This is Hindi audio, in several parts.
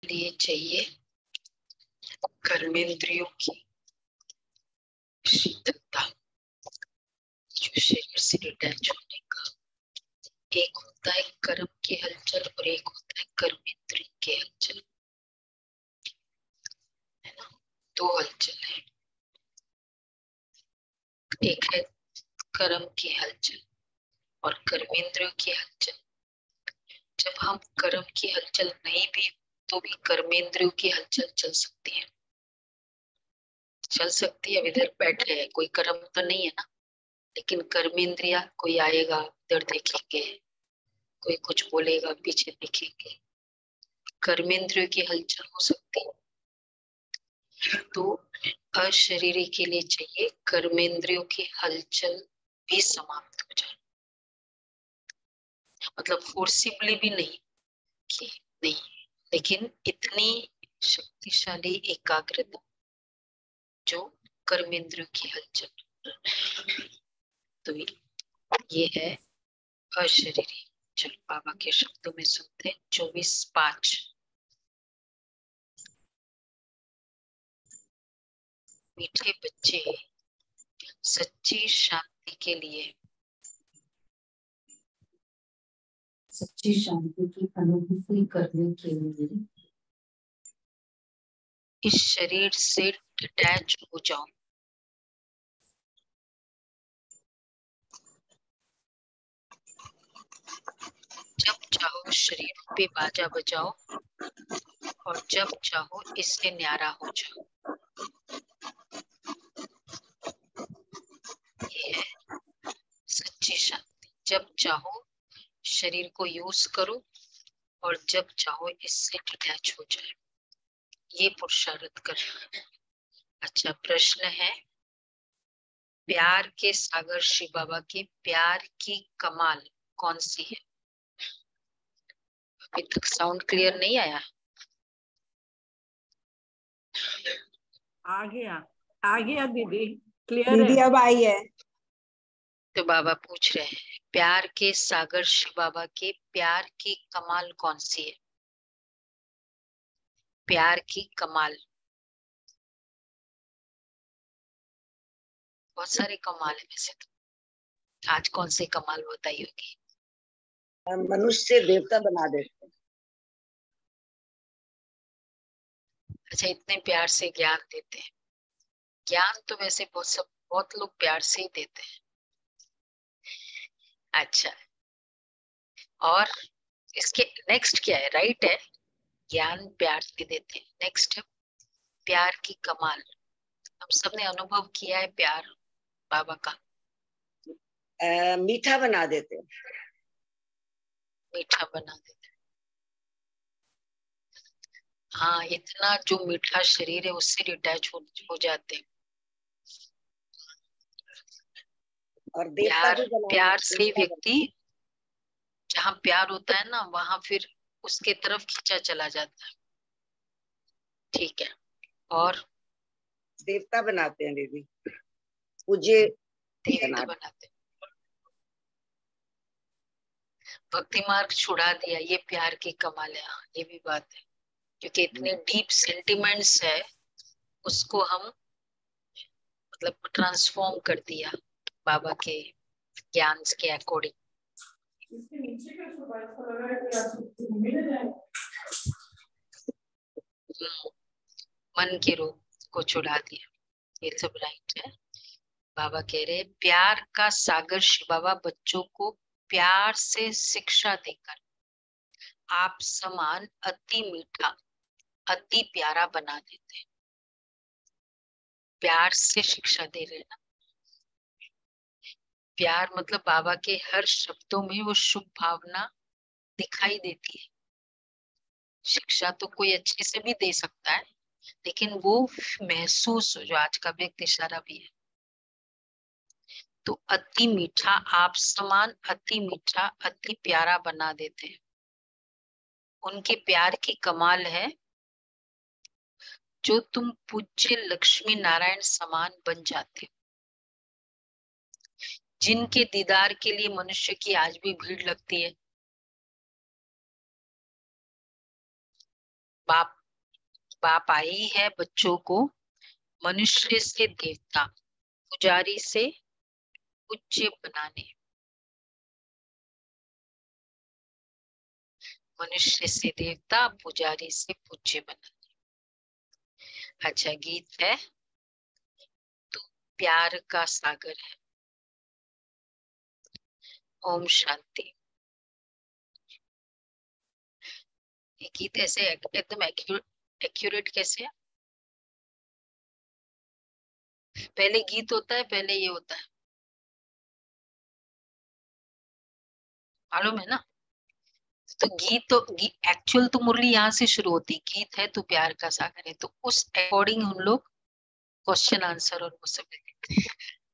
लिए चाहिए कर्मेंद्रियों की शीतलता, जो शरीर से डिटैच होने का। एक होता है कर्म की हलचल और एक होता है कर्मेंद्रिय की हलचल, है ना। दो हलचल है, एक है कर्म की हलचल और कर्मेंद्रियों की हलचल। जब हम कर्म की हलचल नहीं भी तो भी कर्मेंद्रियों की हलचल चल सकती है, चल सकती है। इधर बैठे हैं, कोई कर्म तो नहीं है ना, लेकिन कर्मेंद्रिया, कोई आएगा इधर देखेंगे, कोई कुछ बोलेगा पीछे देखेंगे, कर्मेंद्रियों की हलचल हो सकती है। तो अशरीरी के लिए चाहिए कर्मेंद्रियों की हलचल भी समाप्त हो जाए, मतलब फोर्सिबली भी नहीं कि नहीं, लेकिन इतनी शक्तिशाली एकाग्रता जो कर्मेंद्रियों की हलचल। तो ये है अशरीरी। चलो बाबा के शब्दों में सुनते हैं। 24:5। मीठे बच्चे सच्ची शांति के लिए, सच्ची शांति की अनुभूति करने के लिए इस शरीर से डिटैच हो जाओ। जब चाहो शरीर पे बाजा बजाओ और जब चाहो इससे न्यारा हो जाओ। ये है सच्ची शांति। जब चाहो शरीर को यूज करो और जब चाहो इससे डिटैच हो जाए, ये पुरुषार्थ करना है। अच्छा, प्रश्न है, प्यार के सागर श्री बाबा के प्यार की कमाल कौन सी है? अभी तक साउंड क्लियर नहीं आया? आ गया दीदी, क्लियर दीदी है। अब आई है। तो बाबा पूछ रहे हैं, प्यार के सागर श्री बाबा के प्यार की कमाल कौन सी है? प्यार की कमाल, बहुत सारे कमाल है वैसे तो। आज कौन सी कमाल बताई होगी? मनुष्य देवता बना देते हैं। अच्छा, इतने प्यार से ज्ञान देते हैं। ज्ञान तो वैसे बहुत लोग प्यार से ही देते हैं। अच्छा, और इसके नेक्स्ट क्या है? राइट है, ज्ञान प्यार से देते हैं। नेक्स्ट है प्यार की कमाल। हम सबने अनुभव किया है प्यार बाबा का। मीठा बना देते हैं। मीठा बना देते हैं। हाँ, इतना जो मीठा शरीर है उससे डिटैच हो जाते हैं। और देवता भी बना प्यार देते से हैं। व्यक्ति, जहाँ प्यार होता है ना वहां फिर उसके तरफ खींचा चला जाता है। ठीक है, और देवता बनाते हैं दीदी, पूज्य देवता बनाते हैं। भक्ति मार्ग छुड़ा दिया, ये प्यार की कमाल है। हाँ, ये भी बात है, क्योंकि इतने डीप सेंटिमेंट्स है, उसको हम मतलब ट्रांसफॉर्म कर दिया बाबा के ज्ञान के अकॉर्डिंग। मन के रोग को छुड़ा दिया, ये सब राइट है। बाबा कह रहे प्यार का सागर शिव बाबा बच्चों को प्यार से शिक्षा देकर आप समान अति मीठा अति प्यारा बना देते हैं। प्यार से शिक्षा दे रहे ना। प्यार मतलब बाबा के हर शब्दों में वो शुभ भावना दिखाई देती है। शिक्षा तो कोई अच्छे से भी दे सकता है, लेकिन वो महसूस हो, जो आज का व्यक्ति इशारा भी है। तो अति मीठा आप समान अति मीठा अति प्यारा बना देते हैं। उनके प्यार की कमाल है जो तुम पूज्य लक्ष्मी नारायण समान बन जाते हो। जिनके दीदार के लिए मनुष्य की आज भी भीड़ लगती है। बाप बाप आई है बच्चों को मनुष्य से देवता, पुजारी से पूज्य बनाने। मनुष्य से देवता, पुजारी से पूज्य बनाने। अच्छा, गीत है तू प्यार का सागर है। ओम शांति। ये गीत ऐसे एकदम एक्यूरेट कैसे है? पहले गीत होता है, पहले ये होता है, मालूम है ना? तो गीत तो एक्चुअल तो मुरली यहाँ से शुरू होती, गीत है तू प्यार का सागर है, तो उस अकॉर्डिंग हम लोग क्वेश्चन आंसर और वो सब देते हैं।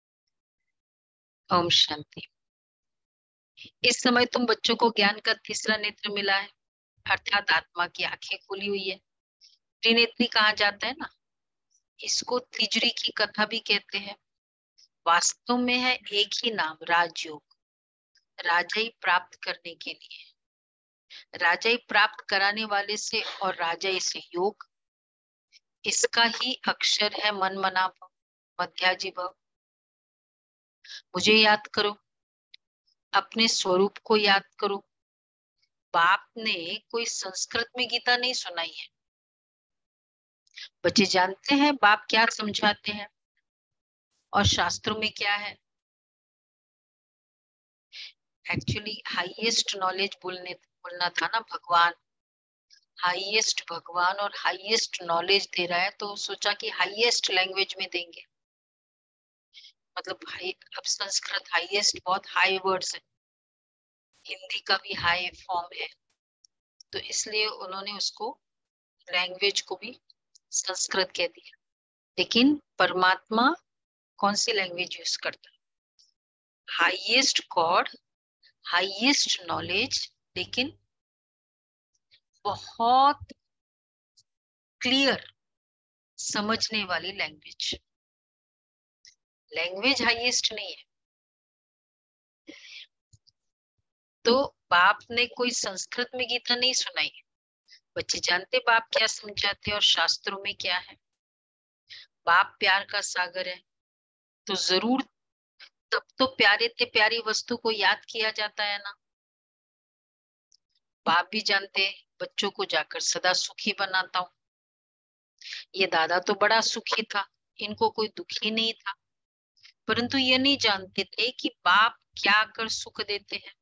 ओम शांति। इस समय तुम बच्चों को ज्ञान का तीसरा नेत्र मिला है, अर्थात आत्मा की आंखें खुली हुई है। त्रिनेत्री कहा जाता है ना, इसको तिजरी की कथा भी कहते हैं। वास्तव में है एक ही नाम, राजयोग, राजाई प्राप्त करने के लिए, राजाई प्राप्त कराने वाले से और राजाई से योग। इसका ही अक्षर है मन मना भव, मध्याजी भव। मुझे याद करो, अपने स्वरूप को याद करो। बाप ने कोई संस्कृत में गीता नहीं सुनाई है। बच्चे जानते हैं बाप क्या समझाते हैं और शास्त्रों में क्या है। एक्चुअली हाईएस्ट नॉलेज बोलना था ना, भगवान हाईएस्ट, भगवान और हाईएस्ट नॉलेज दे रहा है, तो सोचा कि हाईएस्ट लैंग्वेज में देंगे। मतलब अब संस्कृत हाईएस्ट, बहुत हाई वर्ड्स है, हिंदी का भी हाई फॉर्म है, तो इसलिए उन्होंने उसको लैंग्वेज को भी संस्कृत कह दिया। लेकिन परमात्मा कौन सी लैंग्वेज यूज करता है? हाईएस्ट गॉड, हाईएस्ट नॉलेज, लेकिन बहुत क्लियर समझने वाली लैंग्वेज। लैंग्वेज हाईएस्ट नहीं है। तो बाप ने कोई संस्कृत में गीता नहीं सुनाई। बच्चे जानते बाप क्या समझाते और शास्त्रों में क्या है। बाप प्यार का सागर है, तो जरूर तब तो प्यारे थे प्यारी वस्तु को याद किया जाता है ना। बाप भी जानते बच्चों को जाकर सदा सुखी बनाता हूँ। ये दादा तो बड़ा सुखी था, इनको कोई दुखी नहीं था, परंतु ये नहीं जानते थे कि बाप क्या कर सुख देते हैं।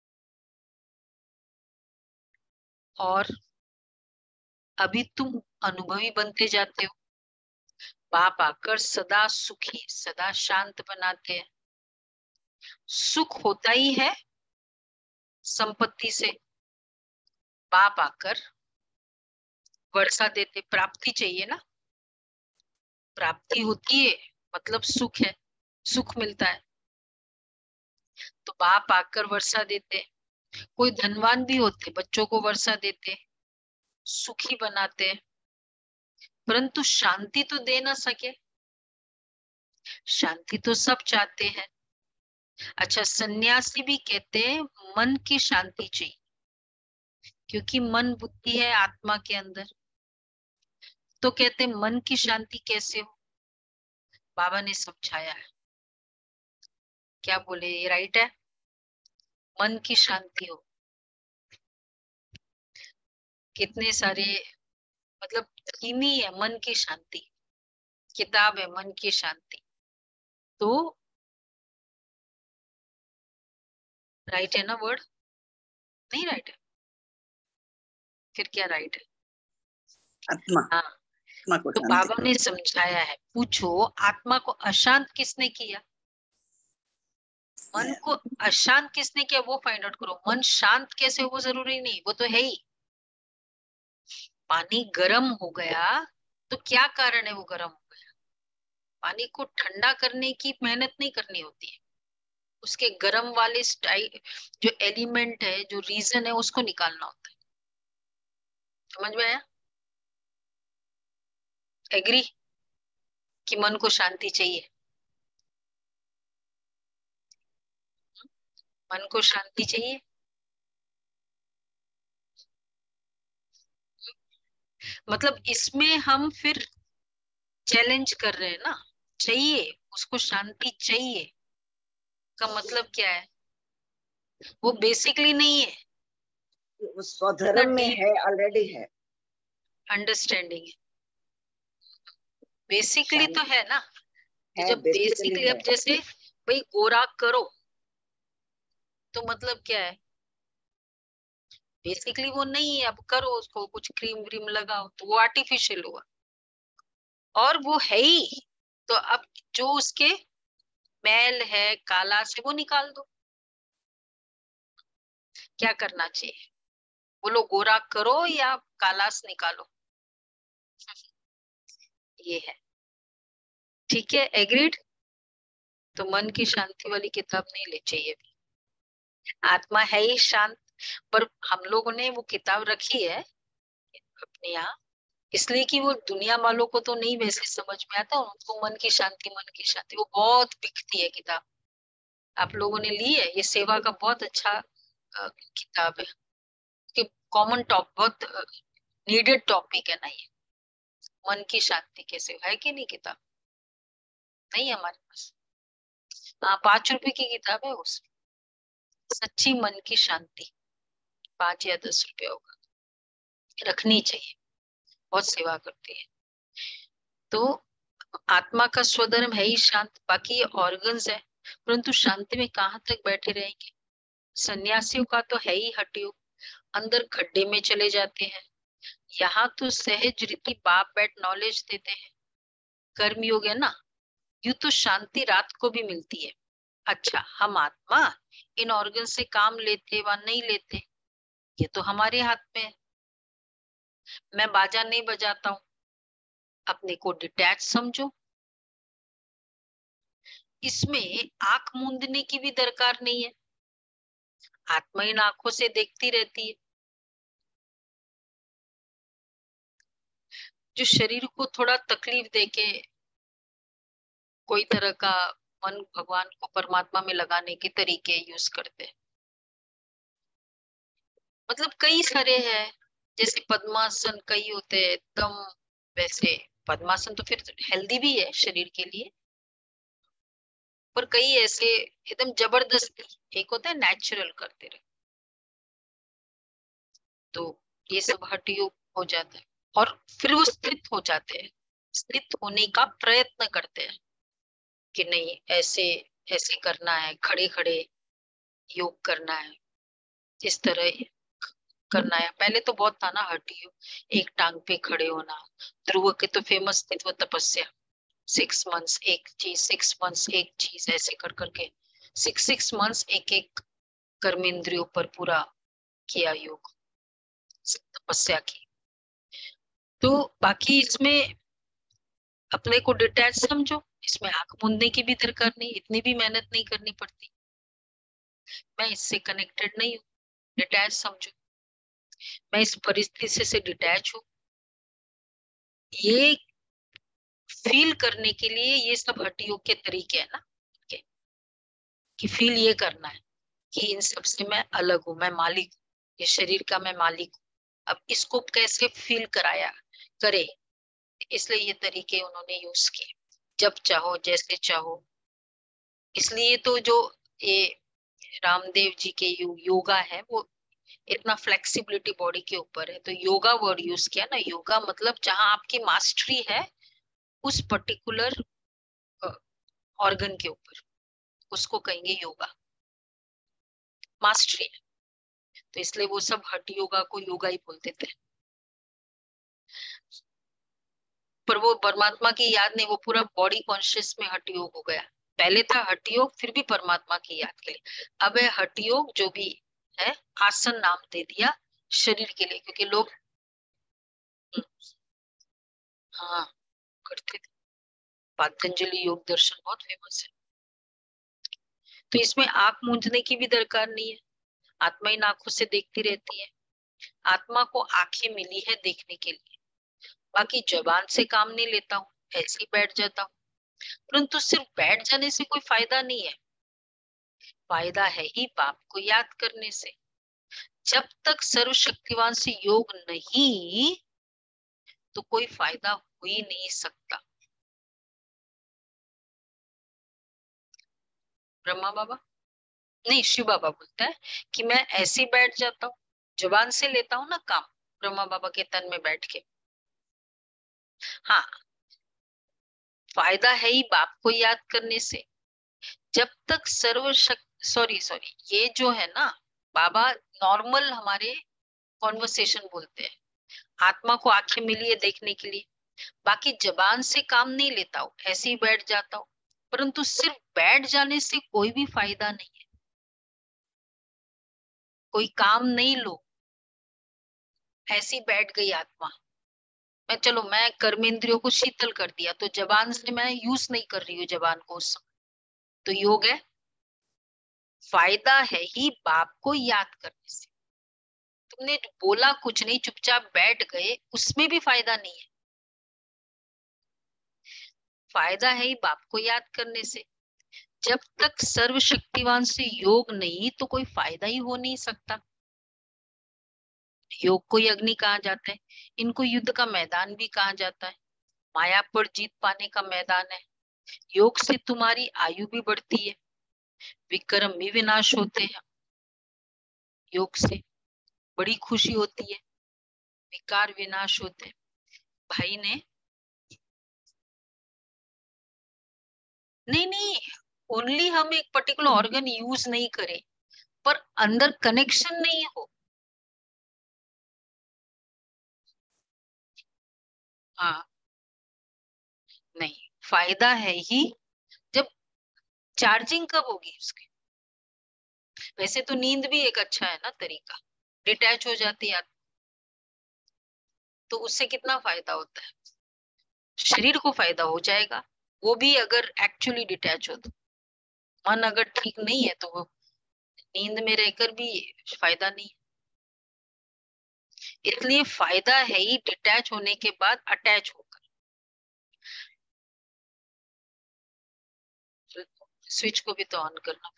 और अभी तुम अनुभवी बनते जाते हो। बाप आकर सदा सुखी, सदा शांत बनाते हैं। सुख होता ही है संपत्ति से। बाप आकर वर्षा देते, प्राप्ति चाहिए ना, प्राप्ति होती है मतलब सुख है, सुख मिलता है, तो बाप आकर वर्षा देते। कोई धनवान भी होते, बच्चों को वर्षा देते, सुखी बनाते, परंतु शांति तो दे ना सके। शांति तो सब चाहते हैं। अच्छा, सन्यासी भी कहते हैं मन की शांति चाहिए, क्योंकि मन बुद्धि है आत्मा के अंदर। तो कहते हैं मन की शांति कैसे हो? बाबा ने समझाया है। क्या बोले, ये राइट है? मन की शांति हो। कितने सारे मतलब थीम ही है मन की शांति, किताब है मन की शांति। तो राइट है ना वर्ड? नहीं राइट है, फिर क्या राइट है? आत्मा, हाँ, आत्मा को तो शांति। बाबा ने समझाया है। पूछो आत्मा को अशांत किसने किया? मन को अशांत किसने किया वो फाइंड आउट करो। मन शांत कैसे हो वो जरूरी नहीं, वो तो है ही। पानी गर्म हो गया तो क्या कारण है वो गर्म हो गया? पानी को ठंडा करने की मेहनत नहीं करनी होती है, उसके गर्म वाले स्टाइल जो एलिमेंट है, जो रीजन है, उसको निकालना होता है। समझ में आया? एग्री कि मन को शांति चाहिए? मन को शांति चाहिए। मतलब इसमें हम फिर चैलेंज कर रहे हैं ना, चाहिए उसको शांति चाहिए का मतलब क्या है? वो बेसिकली नहीं है, वो स्वधर्म में डीप है, ऑलरेडी है। अंडरस्टैंडिंग है, बेसिकली तो शांति है ना। तो है, जब बेसिकली बेसिकली, है। अब जैसे भाई गोरा करो तो मतलब क्या है? बेसिकली वो नहीं है, अब करो उसको, कुछ क्रीम व्रीम लगाओ तो वो आर्टिफिशियल हुआ, और वो है ही। तो अब जो उसके मैल है, काला से, वो निकाल दो। क्या करना चाहिए? बोलो गोरा करो या कालास निकालो, ये है। ठीक है, एग्रीड। तो मन की शांति वाली किताब नहीं ले चाहिए अभी। आत्मा है ही शांत, पर हम लोगों ने वो किताब रखी है अपने यहाँ, इसलिए कि वो दुनिया वालों को तो नहीं वैसे समझ में आता, उनको मन की शांति, मन की शांति, वो बहुत बिकती है किताब। आप लोगों ने ली है? ये सेवा का बहुत अच्छा किताब है, कि कॉमन टॉप, बहुत नीडेड टॉपिक है ना ये, मन की शांति कैसे है कि नहीं किताब? नहीं है हमारे पास। हाँ, 5 रुपए की किताब है उसमें, सच्ची मन की शांति, 5 या 10 रुपए होगा, रखनी चाहिए, बहुत सेवा करती है। तो आत्मा का स्वधर्म है ही शांत, बाकी ये ऑर्गन्स है, परंतु शांति में कहाँ तक बैठे रहेंगे? सन्यासियों का तो है ही हटियो, अंदर खड्डे में चले जाते हैं। यहाँ तो सहज रीति बाप बैठ नॉलेज देते हैं, कर्म योग है ना, यूं तो शांति रात को भी मिलती है। अच्छा, हम आत्मा इन ऑर्गन से काम लेते व नहीं लेते, ये तो हमारे हाथ में है। मैं बाजा नहीं बजाता हूँ, अपने को डिटैच समझो, इसमें आंख मूंदने की भी दरकार नहीं है, आत्मा इन आंखों से देखती रहती है। जो शरीर को थोड़ा तकलीफ देके कोई तरह का मन भगवान को, परमात्मा में लगाने के तरीके यूज करते हैं, मतलब कई सारे हैं, जैसे पद्मासन कई होते हैं एकदम, वैसे पद्मासन तो फिर हेल्दी भी है शरीर के लिए, पर कई ऐसे एकदम जबरदस्ती, एक होता है नेचुरल करते रहे, तो ये सब हठयोग हो जाता है। और फिर वो स्थित हो जाते हैं, स्थित होने का प्रयत्न करते हैं कि नहीं ऐसे ऐसे करना है, खड़े खड़े योग करना है, इस तरह करना है। पहले तो बहुत था ना हठयोग, एक टांग पे खड़े होना, ध्रुव के तो फेमस थी वो तपस्या, 6 मंथ्स एक चीज, 6 मंथ्स एक चीज, ऐसे कर करके 6 मंथ्स एक एक कर्मेंद्रियों पर पूरा किया योग, तपस्या की। तो बाकी इसमें अपने को डिटैच समझो, इसमें आंख मूंदने की भी दरकार नहीं, इतनी भी मेहनत नहीं करनी पड़ती, मैं इससे कनेक्टेड नहीं हूँ, डिटैच समझो, मैं इस परिस्थिति से डिटैच हूँ। ये फील करने के लिए ये सब हठयोग के तरीके है ना, कि फील ये करना है कि इन सब से मैं अलग हूँ, मैं मालिक हूँ, ये शरीर का मैं मालिक हूँ। अब इसको कैसे फील कराया करे, इसलिए ये तरीके उन्होंने यूज किए, जब चाहो जैसे चाहो। इसलिए तो जो ये रामदेव जी के योगा है, वो इतना फ्लेक्सिबिलिटी बॉडी के ऊपर है, तो योगा वर्ड यूज किया ना, योगा मतलब जहां आपकी मास्टरी है उस पर्टिकुलर ऑर्गन के ऊपर, उसको कहेंगे योगा, मास्टरी है। तो इसलिए वो सब हठ योगा को योगा ही बोलते थे, पर वो परमात्मा की याद नहीं, वो पूरा बॉडी कॉन्शियस में हठ योग हो गया। पहले था हठ योग, फिर भी परमात्मा की याद के लिए, अब है हठ योग जो भी है, आसन नाम दे दिया शरीर के लिए, क्योंकि लोग हाँ करते थे। पतंजलि योग दर्शन बहुत फेमस है, तो इसमें आंख मूंदने की भी दरकार नहीं है, आत्मा इन आंखों से देखती रहती है। आत्मा को आंखें मिली है देखने के लिए, बाकी जबान से काम नहीं लेता हूँ, ऐसे ही बैठ जाता हूँ, परंतु सिर्फ बैठ जाने से कोई फायदा नहीं है, फायदा है ही बाप को याद करने से। जब तक सर्वशक्तिवान से योग नहीं तो कोई फायदा हो ही नहीं सकता। ब्रह्मा बाबा नहीं, शिव बाबा बोलता है कि मैं ऐसे ही बैठ जाता हूँ, जुबान से लेता हूँ ना काम, ब्रह्मा बाबा के तन में बैठ के। हाँ, फायदा है ही बाप को याद करने से। जब तक सॉरी ये जो है ना, बाबा नॉर्मल हमारे कॉन्वर्सेशन बोलते हैं, आत्मा को आंखें मिली है देखने के लिए, बाकी जबान से काम नहीं लेता हूँ, ऐसे ही बैठ जाता हूँ। परंतु सिर्फ बैठ जाने से कोई भी फायदा नहीं है, कोई काम नहीं लो, ऐसी बैठ गई आत्मा। मैं कर्मेंद्रियों को शीतल कर दिया, तो जबान से मैं यूज नहीं कर रही हूँ जबान को उस समय, तो योग है। फायदा है ही बाप को याद करने से। तुमने बोला कुछ नहीं, चुपचाप बैठ गए, उसमें भी फायदा नहीं है। फायदा है ही बाप को याद करने से। जब तक सर्वशक्तिवान से योग नहीं, तो कोई फायदा ही हो नहीं सकता। योग को ही अग्नि कहा जाता है, इनको युद्ध का मैदान भी कहा जाता है, माया पर जीत पाने का मैदान है। योग से तुम्हारी आयु भी बढ़ती है, विक्रम भी विनाश होते हैं। योग से बड़ी खुशी होती है, विकार विनाश होते हैं। भाई ने नहीं, ओनली हम एक पर्टिकुलर ऑर्गन यूज नहीं करें, पर अंदर कनेक्शन नहीं हो। हाँ, नहीं, फायदा है ही। जब चार्जिंग कब होगी उसकी? वैसे तो नींद भी एक अच्छा है ना तरीका, डिटैच हो जाती है, तो उससे कितना फायदा होता है, शरीर को फायदा हो जाएगा, वो भी अगर एक्चुअली डिटैच हो तो। मन अगर ठीक नहीं है तो वो नींद में रहकर भी फायदा नहीं। इसलिए फायदा है ही डिटैच होने के बाद अटैच होकर। स्विच को भी तो ऑन करना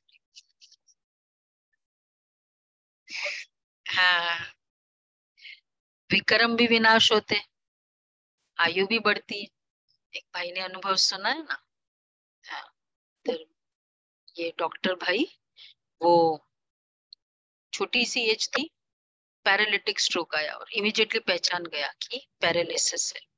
पड़ेगा। हाँ, विक्रम भी विनाश होते, आयु भी बढ़ती है। एक भाई ने अनुभव सुना है ना। हाँ, तो ये डॉक्टर भाई, वो छोटी सी एज थी, पैरालिटिक स्ट्रोक आया और इमीडिएटली पहचान गया कि पैरालिसिस है।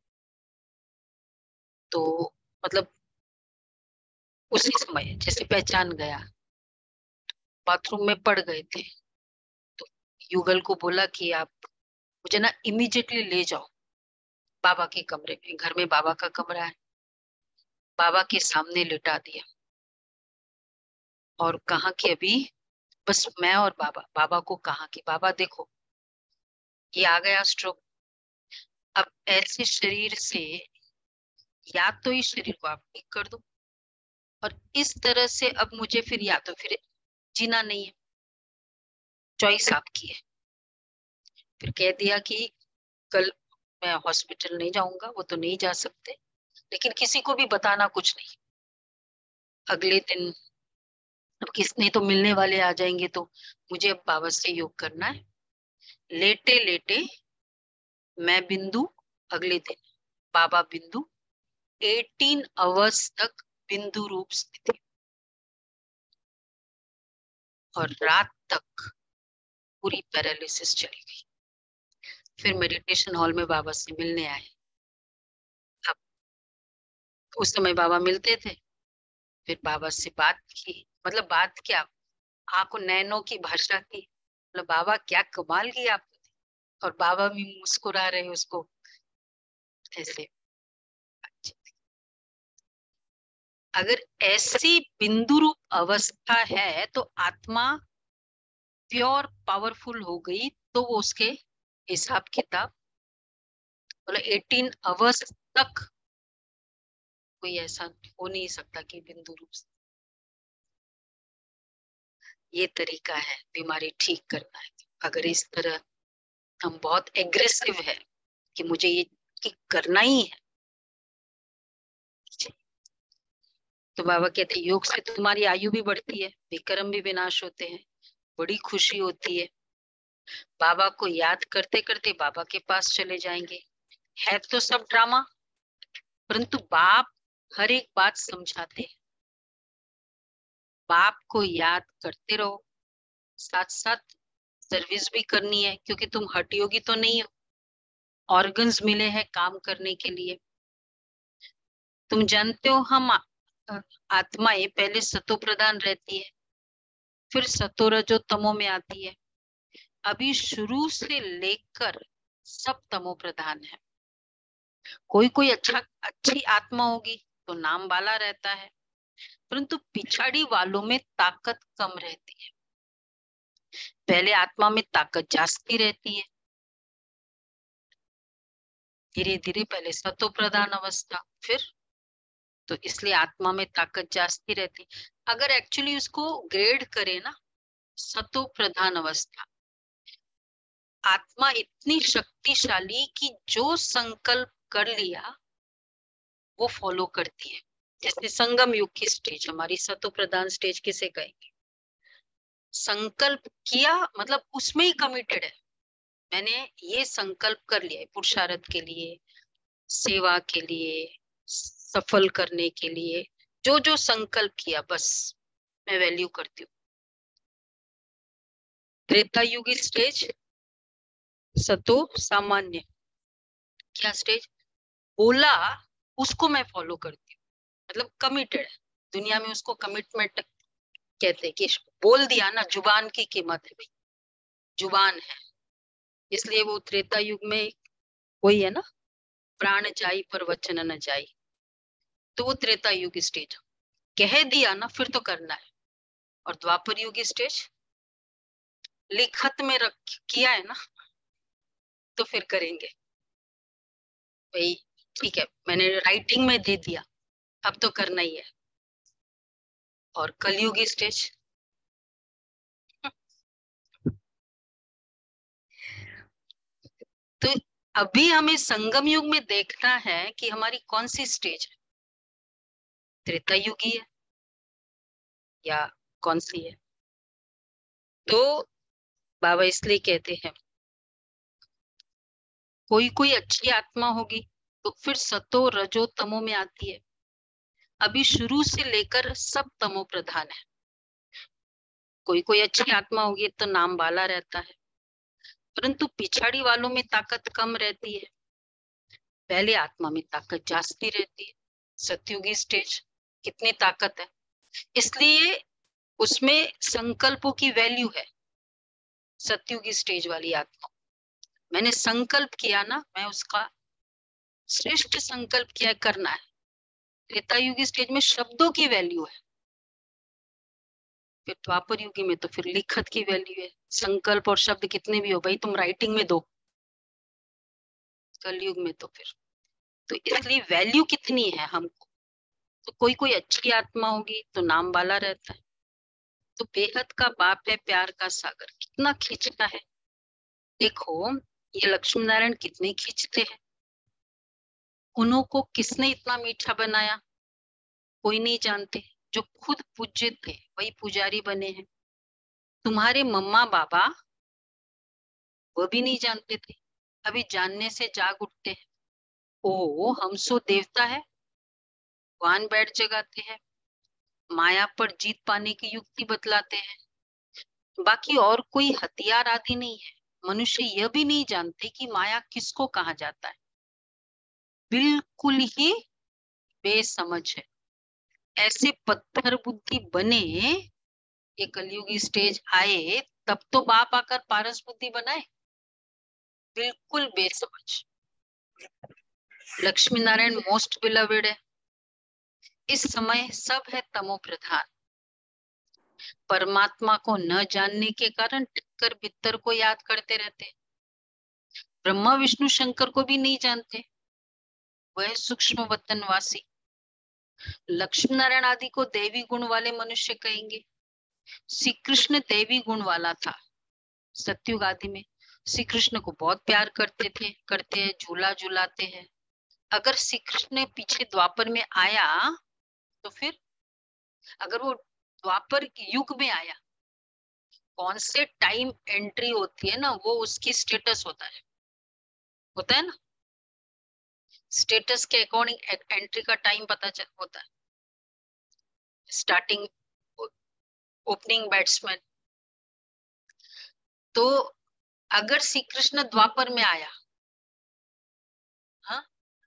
तो मतलब उसी समय जैसे पहचान गया, बाथरूम में पड़ गए थे, तो युगल को बोला कि आप मुझे ना इमीडिएटली ले जाओ बाबा के कमरे में, घर में बाबा का कमरा है। बाबा के सामने लिटा दिया और कहा कि अभी बस मैं और बाबा। बाबा को कहा कि बाबा देखो, ये आ गया स्ट्रोक, अब ऐसे शरीर से या तो इस शरीर को आप ठीक कर दो, और इस तरह से अब मुझे फिर या तो फिर जीना नहीं है, चॉइस आपकी है। फिर कह दिया कि कल मैं हॉस्पिटल नहीं जाऊंगा, वो तो नहीं जा सकते, लेकिन किसी को भी बताना कुछ नहीं। अगले दिन अब किसने तो मिलने वाले आ जाएंगे, तो मुझे अब बाबा से योग करना है। लेटे लेटे मैं बिंदु, अगले दिन बाबा बिंदु, 18 आवर्स तक बिंदु रूप स्थिति, और रात तक पूरी पैरालिसिस चली गई। फिर मेडिटेशन हॉल में बाबा से मिलने आए। अब उस समय बाबा मिलते थे, फिर बाबा से बात की, मतलब बात क्या, आंखों नैनों की भाषा की, मतलब बाबा क्या कमाल की आप। और बाबा भी मुस्कुरा रहे उसको ऐसे। अगर ऐसी बिंदु रूप अवस्था है तो आत्मा प्योर पावरफुल हो गई, तो वो उसके हिसाब किताब, मतलब 18 आवर्स तक कोई ऐसा हो नहीं सकता कि बिंदु रूप से। ये तरीका है बीमारी ठीक करना है। अगर इस तरह हम बहुत एग्रेसिव है कि मुझे ये ठीक करना ही है, तो बाबा कहते हैं योग से तुम्हारी आयु भी बढ़ती है, विक्रम भी विनाश होते हैं, बड़ी खुशी होती है। बाबा को याद करते करते बाबा के पास चले जाएंगे, है तो सब ड्रामा, परंतु बाप हर एक बात समझाते हैं। बाप को याद करते रहो, साथ साथ सर्विस भी करनी है, क्योंकि तुम हठयोगी तो नहीं हो, ऑर्गन्स मिले हैं काम करने के लिए। तुम जानते हो हम आत्माएं पहले सतो प्रधान रहती है, फिर सतो रजो तमो में आती है। अभी शुरू से लेकर सब तमो प्रधान है। कोई कोई अच्छी आत्मा होगी तो नाम वाला रहता है, परंतु पिछाड़ी वालों में ताकत कम रहती है। पहले आत्मा में ताकत जास्ती रहती है, धीरे धीरे पहले सतो प्रधान अवस्था, फिर तो इसलिए आत्मा में ताकत जास्ती रहती है। अगर एक्चुअली उसको ग्रेड करे ना, सतो प्रधान अवस्था, आत्मा इतनी शक्तिशाली कि जो संकल्प कर लिया वो फॉलो करती है। जैसे संगम युग की स्टेज, हमारी सतो प्रधान स्टेज किसे कहेंगे? संकल्प किया मतलब उसमें ही कमिटेड है। मैंने ये संकल्प कर लिया है पुरुषार्थ के लिए, सेवा के लिए, सफल करने के लिए, जो जो संकल्प किया बस मैं वैल्यू करती हूँ। त्रेता युगी स्टेज सतो सामान्य, क्या स्टेज? बोला उसको मैं फॉलो करती हूँ, मतलब कमिटेड है। दुनिया में उसको कमिटमेंट कहते हैं कि बोल दिया ना, जुबान की कीमत है भाई, जुबान है। इसलिए वो त्रेता युग में वही है ना, प्राण जाई पर वचन न जाई, तो वो त्रेता युग स्टेज कह दिया ना फिर तो करना है। और द्वापर युग स्टेज लिखत में रख किया है ना तो फिर करेंगे भाई, ठीक है मैंने राइटिंग में दे दिया अब तो करना ही है। और कलयुगी स्टेज तो अभी हमें संगम युग में देखना है कि हमारी कौन सी स्टेज है, त्रेता युगी है या कौन सी है। तो बाबा इसलिए कहते हैं कोई कोई अच्छी आत्मा होगी तो फिर सतो रजो तमो में आती है। अभी शुरू से लेकर सब तमो प्रधान है। कोई कोई अच्छी आत्मा होगी तो नाम वाला रहता है, परंतु पिछाड़ी वालों में ताकत कम रहती है, पहले आत्मा में ताकत जास्ती रहती है। सतयुगी स्टेज कितनी ताकत है, इसलिए उसमें संकल्पों की वैल्यू है। सतयुगी स्टेज वाली आत्मा, मैंने संकल्प किया ना, मैं उसका श्रेष्ठ संकल्प किया करना है। त्रेता युगी स्टेज में शब्दों की वैल्यू है, फिर द्वापर युगी में तो फिर लिखत की वैल्यू है। संकल्प और शब्द कितने भी हो भाई तुम राइटिंग में दो, कलयुग में तो फिर तो इसलिए वैल्यू कितनी है हमको। तो कोई कोई अच्छी आत्मा होगी तो नाम वाला रहता है। तो बेहद का बाप है, प्यार का सागर, कितना खींचता है। देखो ये लक्ष्मी नारायण कितने खींचते हैं, उनको किसने इतना मीठा बनाया कोई नहीं जानते। जो खुद पूज्य थे वही पुजारी बने हैं। तुम्हारे मम्मा बाबा वो भी नहीं जानते थे, अभी जानने से जाग उठते हैं। ओ हम सो देवता है, वान बैठ जगाते हैं, माया पर जीत पाने की युक्ति बतलाते हैं। बाकी और कोई हथियार आदि नहीं है। मनुष्य यह भी नहीं जानते कि माया किसको कहा जाता है, बिल्कुल ही बेसमझ है। ऐसे पत्थर बुद्धि बने, ये कलयुगी स्टेज आए तब तो बाप आकर पारस बुद्धि बनाए, बिल्कुल बेसमझ। लक्ष्मी नारायण मोस्ट बिलवेड है। इस समय सब है तमो प्रधान, परमात्मा को न जानने के कारण टिक्कर बित्तर को याद करते रहते। ब्रह्मा विष्णु शंकर को भी नहीं जानते, वह सूक्ष्म वतनवासी। लक्ष्मी नारायण आदि को देवी गुण वाले मनुष्य कहेंगे। श्री कृष्ण देवी गुण वाला था सत्युग आदि में। श्री कृष्ण को बहुत प्यार करते हैं, झूला झूलाते हैं। अगर श्री कृष्ण पीछे द्वापर में आया तो फिर अगर वो द्वापर युग में आया, कौन से टाइम एंट्री होती है ना वो उसकी स्टेटस होता है ना। स्टेटस के अकॉर्डिंग एंट्री का टाइम पता चल होता है। Starting opening batsman. तो अगर श्री कृष्ण द्वापर में आया, हाँ,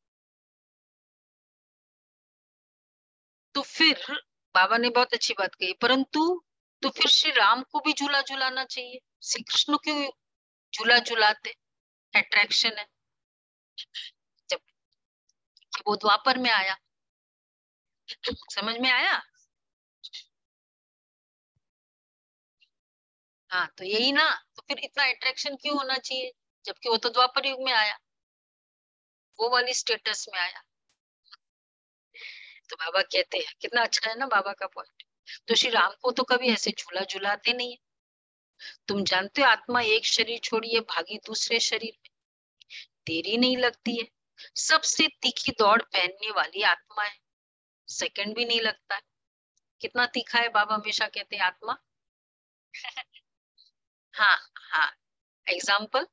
तो फिर बाबा ने बहुत अच्छी बात कही, परंतु तो फिर श्री राम को भी झूला झुलाना चाहिए। श्री कृष्ण क्यों झूला झुलाते? अट्रैक्शन है। जब वो द्वापर में आया, समझ में आया? हाँ, तो यही ना, तो फिर इतना अट्रैक्शन क्यों होना चाहिए, जबकि वो तो द्वापर युग में आया, वो वाली स्टेटस में आया। तो बाबा कहते हैं, कितना अच्छा है ना बाबा का पॉइंट। तो श्री राम को तो कभी ऐसे झूला झुलाते नहीं है। तुम जानते हो आत्मा एक शरीर छोड़िए भागी दूसरे शरीर में, देरी नहीं लगती है। सबसे तीखी दौड़ पहनने वाली आत्मा है, सेकंड भी नहीं लगता है। कितना तीखा है, बाबा हमेशा कहते हैं आत्मा। हाँ हाँ, एग्जाम्पल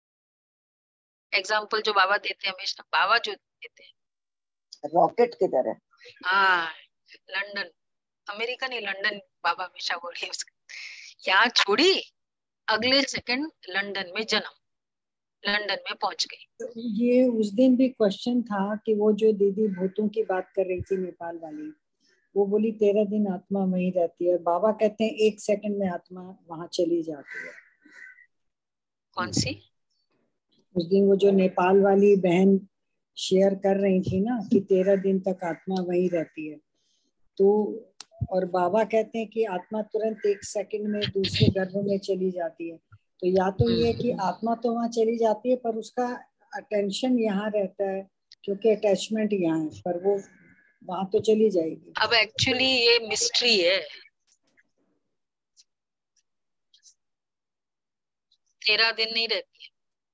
जो बाबा देते हैं हमेशा, बाबा जो देते हैं रॉकेट की तरह। हाँ, लंदन, अमेरिका नहीं, लंदन बाबा हमेशा बोले उसका। यहाँ छोड़ी, अगले सेकंड लंदन में जन्म, लंदन में पहुंच गई। तो ये उस दिन भी क्वेश्चन था कि वो जो दीदी भूतों की बात कर रही थी नेपाल वाली, वो बोली 13 दिन आत्मा वहीं रहती है। बाबा कहते हैं 1 सेकंड में आत्मा वहां चली जाती है। कौन सी? उस दिन वो जो नेपाल वाली बहन शेयर कर रही थी ना कि 13 दिन तक आत्मा वहीं रहती है, तो और बाबा कहते हैं कि आत्मा तुरंत 1 सेकंड में दूसरे गर्भ में चली जाती है। तो या तो ये कि आत्मा तो वहां चली जाती है पर उसका अटेंशन यहाँ रहता है क्योंकि अटैचमेंट यहाँ है, पर वो वहां तो चली जाएगी। अब एक्चुअली ये मिस्ट्री है। 13 दिन नहीं रहती है।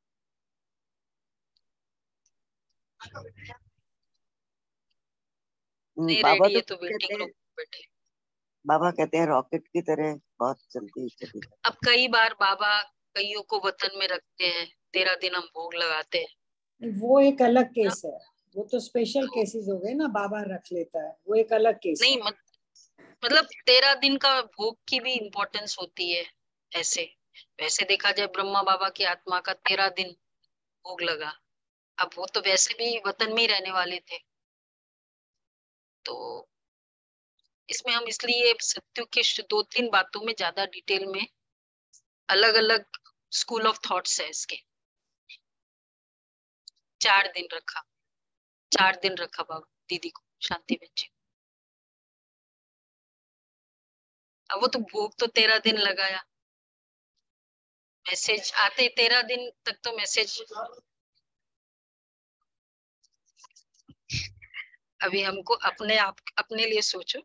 नहीं बाबा रेडी है तो तो वेटिंग रूम बैठे। बाबा कहते हैं रॉकेट की तरह बहुत जल्दी चली जाती। अब कई बार बाबा कईयों को वतन में रखते हैं, 13 दिन हम भोग लगाते हैं। वो एक अलग केस है, वो तो स्पेशल केसेस हो गए ना, बाबा रख लेता है, वो एक अलग केस नहीं है। मतलब 13 दिन का भोग की भी इम्पोर्टेंस होती है। ऐसे वैसे देखा जाए ब्रह्मा बाबा की आत्मा का 13 दिन भोग लगा। अब वो तो वैसे भी वतन में ही रहने वाले थे। तो इसमें हम इसलिए सत्य के 2-3 बातों में ज्यादा डिटेल में, अलग अलग स्कूल ऑफ थॉट्स है इसके। 4 दिन रखा, 4 दिन रखा बाबा दीदी को, शांति बच्ची। अब वो तो भोग तो 13 दिन लगाया, मैसेज आते 13 दिन तक तो मैसेज। अभी हमको अपने आप अपने लिए सोचो।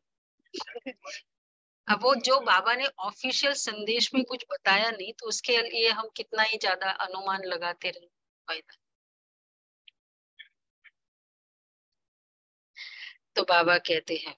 अब वो जो बाबा ने ऑफिशियल संदेश में कुछ बताया नहीं, तो उसके लिए हम कितना ही ज्यादा अनुमान लगाते रहे, फायदा। तो बाबा कहते हैं,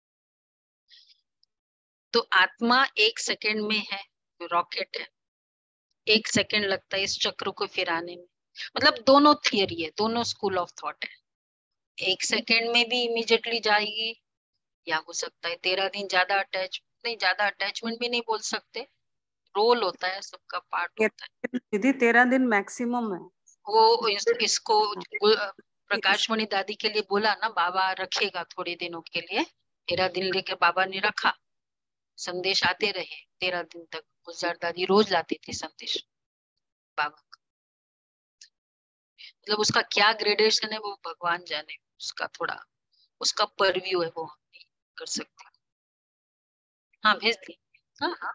तो आत्मा 1 सेकंड में है, रॉकेट है, 1 सेकंड लगता है इस चक्र को फिराने में। मतलब दोनों थियरी है, दोनों स्कूल ऑफ थॉट है। 1 सेकंड में भी इमीडिएटली जाएगी, या हो सकता है 13 दिन ज्यादा अटैचमेंट भी नहीं बोल सकते, रोल होता है, सबका पार्ट होता है। दीदी 13 दिन मैक्सिमम है। वो इसको प्रकाशमणि दादी के लिए बोला ना, बाबा रखेगा थोड़े दिनों के लिए। 13 दिन लेकर बाबा ने रखा, संदेश आते रहे 13 दिन तक। गुलजार दादी रोज लाती थी संदेश बाबा का। मतलब उसका क्या ग्रेडेशन है वो भगवान जाने, उसका थोड़ा उसका परव्यू है, वो हम नहीं कर सकते। हाँ भेज दी। हाँ हाँ,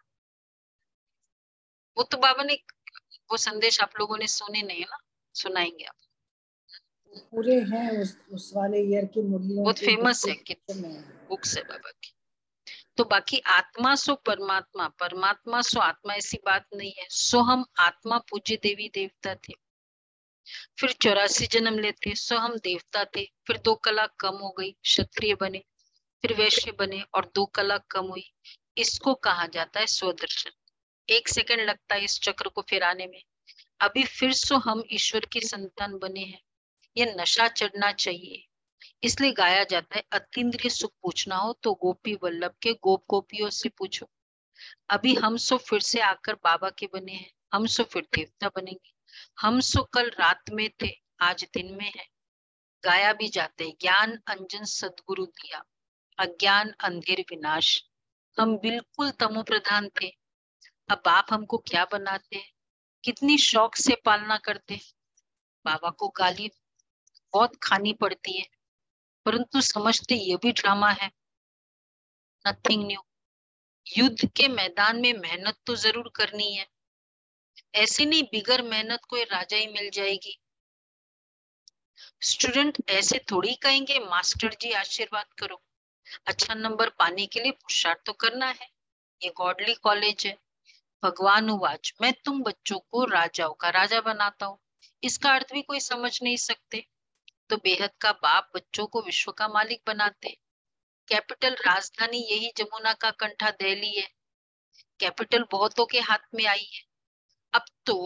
वो तो बाबा ने वो संदेश आप लोगों ने सुने नहीं है ना, सुनाएंगे आप। पूरे हैं उस वाले ईयर की मुरलियों बहुत की फेमस है कि बुक्स है बाबा की। तो बाकी आत्मा सो परमात्मा, परमात्मा सो आत्मा, ऐसी बात नहीं है। सो हम आत्मा पूज्य देवी देवता थे, फिर 84 जन्म लेते, सो हम देवता थे, फिर 2 कला कम हो गई, क्षत्रिय बने, फिर वैश्य बने और 2 कला कम हुई। इसको कहा जाता है स्वदर्शन। 1 सेकंड लगता है इस चक्र को फिराने में। अभी फिर सो हम ईश्वर की संतान बने हैं, ये नशा चढ़ना चाहिए। इसलिए गाया जाता है, अतीन्द्रिय सुख पूछना हो तो गोपी वल्लभ के गोप गोपियों से पूछो। अभी हम सो फिर से आकर बाबा के बने हैं, हम सो फिर देवता बनेंगे। हम सो कल रात में थे, आज दिन में है। गाया भी जाते हैं, ज्ञान अंजन सदगुरु दिया, अज्ञान अंधेर विनाश। हम बिल्कुल तमो प्रधान थे, अब आप हमको क्या बनाते हैं। कितनी शौक से पालना करते, बाबा को गाली बहुत खानी पड़ती है, परंतु समझते ये भी ड्रामा है, नथिंग न्यू। युद्ध के मैदान में मेहनत तो जरूर करनी है, ऐसे नहीं बिगर मेहनत कोई राजा ही मिल जाएगी। स्टूडेंट ऐसे थोड़ी कहेंगे मास्टर जी आशीर्वाद करो, अच्छा नंबर पाने के लिए पुरुषार्थ तो करना है। ये गॉडली कॉलेज है। भगवान उवाच, मैं तुम बच्चों को राजाओं का राजा बनाता हूँ। इसका अर्थ भी कोई समझ नहीं सकते। तो बेहद का बाप बच्चों को विश्व का मालिक बनाते। कैपिटल राजधानी यही जमुना का कंठा दिल्ली है। कैपिटल बहुतों के हाथ में आई है। अब तो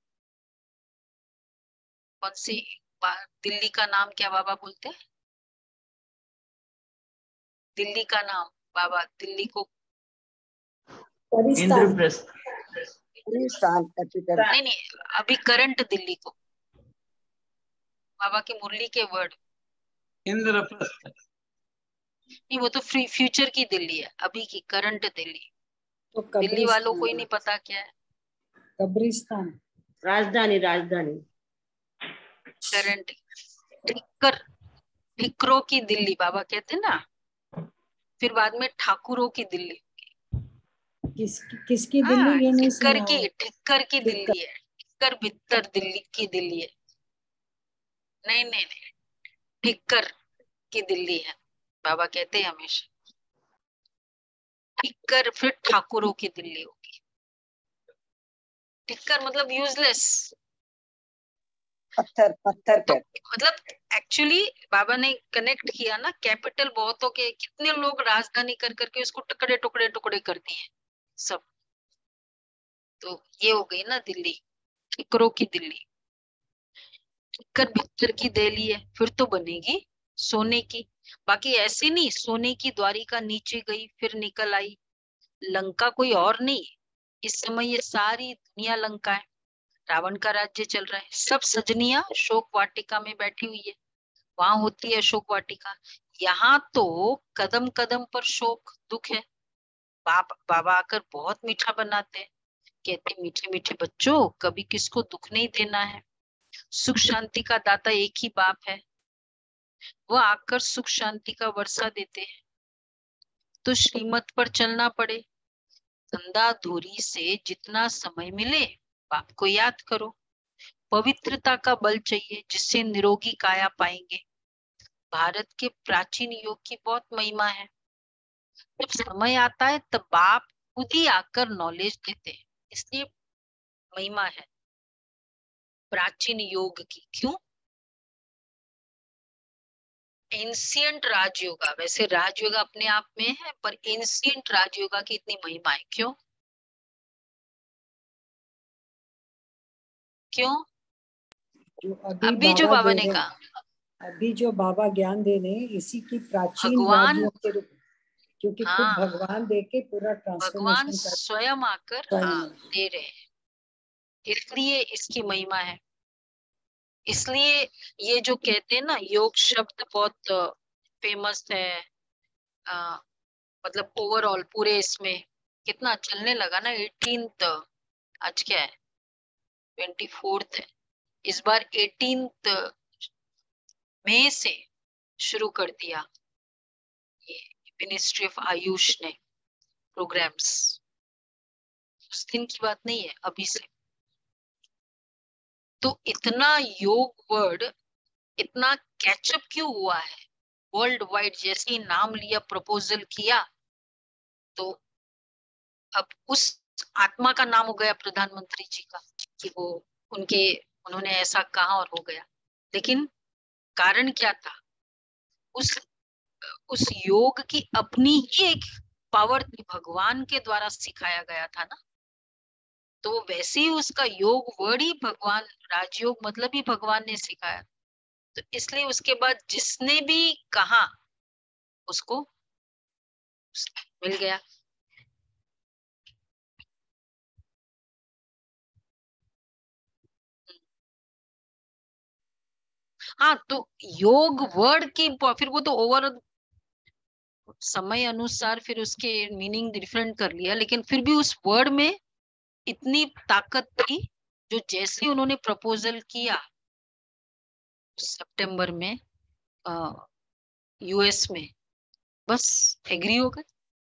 कौन सी दिल्ली का नाम क्या बाबा बोलते हैं? दिल्ली का नाम बाबा, दिल्ली को इंद्रप्रस्थ नहीं नहीं, अभी करंट दिल्ली को बाबा की मुरली के वर्ड इंद्रप्रस्थ नहीं, वो तो फ्यूचर की दिल्ली है, अभी की करंट दिल्ली। तो दिल्ली वालों को ही कब्रिस्तान, नहीं पता क्या है कब्रिस्तान राजधानी राजधानी करंट। ठिक्कर, ठिकरों की दिल्ली बाबा कहते ना, फिर बाद में ठाकुरों की दिल्ली। किसकी हाँ, दिल्ली, ये नहीं ठिक्कर सुना की, है। ठिक्कर की ठिक्कर। दिल्ली है, ठिक्कर भीतर दिल्ली की दिल्ली है। नहीं नहीं नहीं, ठिक्कर की दिल्ली है, बाबा कहते हैं हमेशा। ठिक्कर फिर ठाकुरों की दिल्ली होगी। ठिक्कर मतलब यूजलेस, पत्थर पत्थर तो कर मतलब एक्चुअली बाबा ने कनेक्ट किया ना, कैपिटल बहुतों के, कितने लोग राजधानी कर करके उसको टुकड़े टुकड़े टुकड़े कर दिए सब। तो ये हो गई ना दिल्ली, ठिकरों की दिल्ली। ठिक्कर भीतर की दिल्ली है, फिर तो बनेगी सोने की। बाकी ऐसे नहीं सोने की द्वारिका नीचे गई फिर निकल आई, लंका कोई और नहीं। इस समय ये सारी दुनिया लंका है, रावण का राज्य चल रहा है। सब सजनियां शोक वाटिका में बैठी हुई है, वहां होती है अशोक वाटिका। यहाँ तो कदम कदम पर शोक दुख है। बाबा आकर बहुत मीठा बनाते हैं, कहते मीठे मीठे बच्चों कभी किसको दुख नहीं देना है। सुख शांति का दाता एक ही बाप है, वो आकर सुख शांति का वर्षा देते हैं। तो श्रीमत पर चलना पड़े, धंधा धूरी से जितना समय मिले बाप को याद करो। पवित्रता का बल चाहिए जिससे निरोगी काया पाएंगे। भारत के प्राचीन योग की बहुत महिमा है। जब समय आता है तब बाप खुद ही आकर नॉलेज देते हैं, इसलिए महिमा है प्राचीन योग की। क्यों? एंशियंट राजयोगा, वैसे राजयोगा अपने आप में है, पर एंशियंट राजयोगा की इतनी महिमा है क्यों? क्यों? जो अभी जो बाबा ने कहा, अभी जो बाबा ज्ञान दे रहे हैं इसी की प्राचीन भगवान, राजयोग के रूप, क्योंकि खुद हाँ भगवान दे के पूरा भगवान ट्रांसफॉर्मेशन कर स्वयं आकर हाँ दे रहे हैं, इसलिए इसकी महिमा है। इसलिए ये जो कहते हैं ना योग शब्द बहुत फेमस है, मतलब ओवरऑल पूरे इसमें कितना चलने लगा ना। 18th, आज क्या है 24th है, इस बार 18 मई से शुरू कर दिया ये मिनिस्ट्री ऑफ आयुष ने प्रोग्राम्स। उस दिन की बात नहीं है, अभी से। तो इतना योग वर्ड इतना कैचअप क्यों हुआ है वर्ल्ड वाइड? जैसे ही नाम लिया, प्रपोजल किया, तो अब उस आत्मा का नाम हो गया प्रधानमंत्री जी का, कि वो उन्होंने ऐसा कहा और हो गया। लेकिन कारण क्या था? उस योग की अपनी ही एक पावर थी, भगवान के द्वारा सिखाया गया था ना। तो वैसे ही उसका योग वर्ड ही भगवान, राजयोग मतलब ही भगवान ने सिखाया। तो इसलिए उसके बाद जिसने भी कहा उसको मिल गया। हाँ, तो योग वर्ड की फिर वो तो ओवर समय अनुसार फिर उसके मीनिंग डिफरेंट कर लिया, लेकिन फिर भी उस वर्ड में इतनी ताकत थी, जो जैसे उन्होंने प्रपोजल किया सितंबर में यूएस में, बस एग्री हो गए।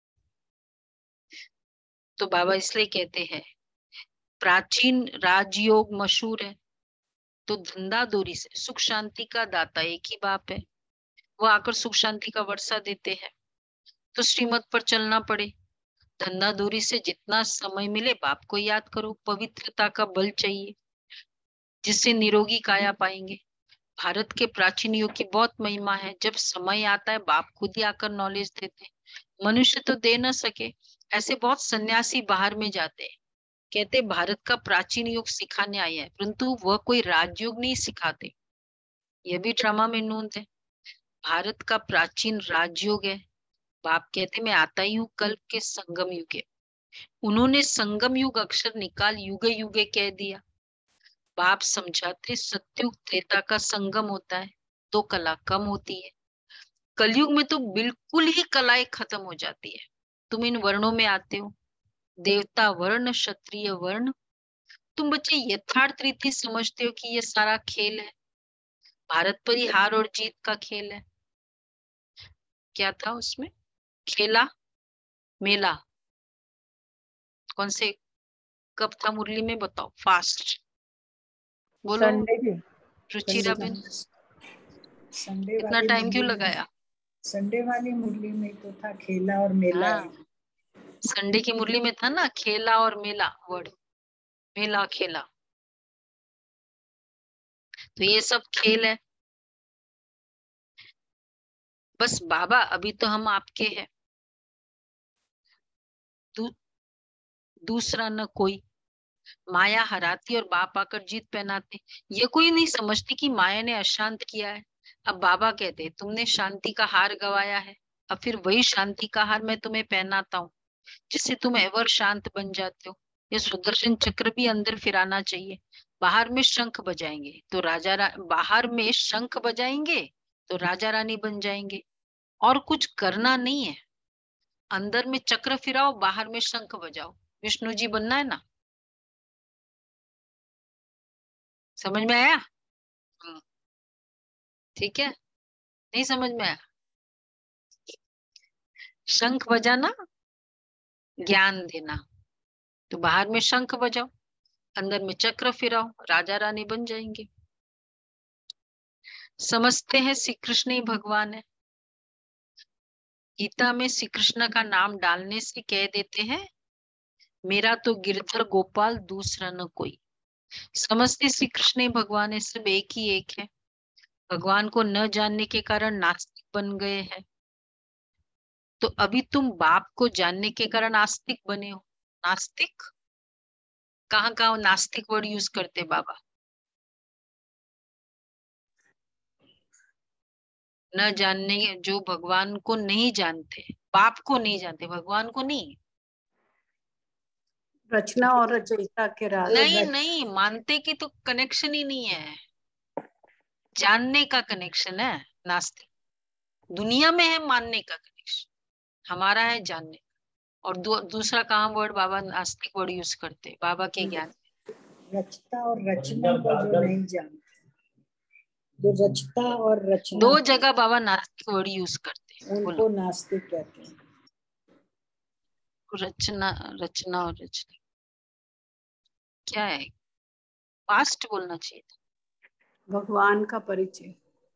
तो बाबा इसलिए कहते हैं प्राचीन राजयोग मशहूर है, तो धंधा दूरी से सुख शांति का दाता एक ही बाप है, वो आकर सुख शांति का वर्षा देते हैं। तो श्रीमत पर चलना पड़े, धंधा दूरी से जितना समय मिले बाप को याद करो। पवित्रता का बल चाहिए जिससे निरोगी काया पाएंगे। भारत के प्राचीन युग की बहुत महिमा है, जब समय आता है बाप खुद ही आकर नॉलेज देते हैं। मनुष्य तो दे न सके, ऐसे बहुत सन्यासी बाहर में जाते हैं, कहते भारत का प्राचीन युग सिखाने आए हैं, परंतु वह कोई राजयोग नहीं सिखाते। यह भी ड्रामा में नोंद है। भारत का प्राचीन राजयोग है। बाप कहते मैं आता ही हूँ कल्प के संगम युगे। उन्होंने संगम युग अक्षर निकाल युगे युगे कह दिया। बाप समझाते सत्युग त्रेता का संगम होता है, तो कला कम होती है। कलयुग में तो बिल्कुल ही कलाएं खत्म हो जाती है। तुम इन वर्णों में आते हो, देवता वर्ण क्षत्रिय वर्ण। तुम बच्चे यथार्थ रीति समझते हो कि ये सारा खेल है, भारत पर ही हार और जीत का खेल है। क्या था उसमें? खेला मेला कौन से कब था मुरली में बताओ फास्ट बोलो। रुचिरा बेन संडे इतना वाली टाइम क्यों मुरली में, लगाया? संडे वाली मुरली में तो था खेला और मेला। हाँ, संडे की मुरली में था ना खेला और मेला वर्ड, मेला खेला। तो ये सब खेल है। बस बाबा अभी तो हम आपके हैं, दूसरा न कोई। माया हराती और बाप आकर जीत पहनाते। ये कोई नहीं समझती कि माया ने अशांत किया है। अब बाबा कहते तुमने शांति का हार गवाया है, अब फिर वही शांति का हार मैं तुम्हें पहनाता हूँ, जिससे तुम एवर शांत बन जाते हो। ये सुदर्शन चक्र भी अंदर फिराना चाहिए। बाहर में शंख बजाएंगे तो बाहर में शंख बजाएंगे तो राजा रानी बन जाएंगे। और कुछ करना नहीं है, अंदर में चक्र फिराओ, बाहर में शंख बजाओ, विष्णु जी बनना है ना। समझ में आया? ठीक है, नहीं समझ में आया? शंख बजाना ज्ञान देना, तो बाहर में शंख बजाओ, अंदर में चक्र फिराओ, राजा रानी बन जाएंगे। समझते हैं श्री कृष्ण ही भगवान है। गीता में श्री कृष्ण का नाम डालने से कह देते हैं मेरा तो गिरधर गोपाल दूसरा न कोई। समझते श्री कृष्ण ही भगवान है, सिर्फ एक ही एक है। भगवान को न जानने के कारण नास्तिक बन गए हैं। तो अभी तुम बाप को जानने के कारण आस्तिक बने हो। नास्तिक कहाँ कहाँ नास्तिक वर्ड यूज करते बाबा? न जानने, जो भगवान को नहीं जानते, बाप को नहीं जानते, भगवान को नहीं। रचना और रचयिता के राज। नहीं नहीं मानते की तो कनेक्शन ही नहीं है, जानने का कनेक्शन है। नास्तिक दुनिया में है मानने का कनेक्शन, हमारा है जानने का। और दूसरा कहाँ वर्ड बाबा नास्तिक वर्ड यूज करते बाबा के ज्ञान? रचता और रचना को जो नहीं जानते, जो रचता और रचना, दो जगह बाबा नास्तिक वर्ड यूज करते, उनको नास्तिक कहते हैं। रचना रचना और रचना क्या है? पास्ट बोलना चाहिए था। भगवान का परिचय।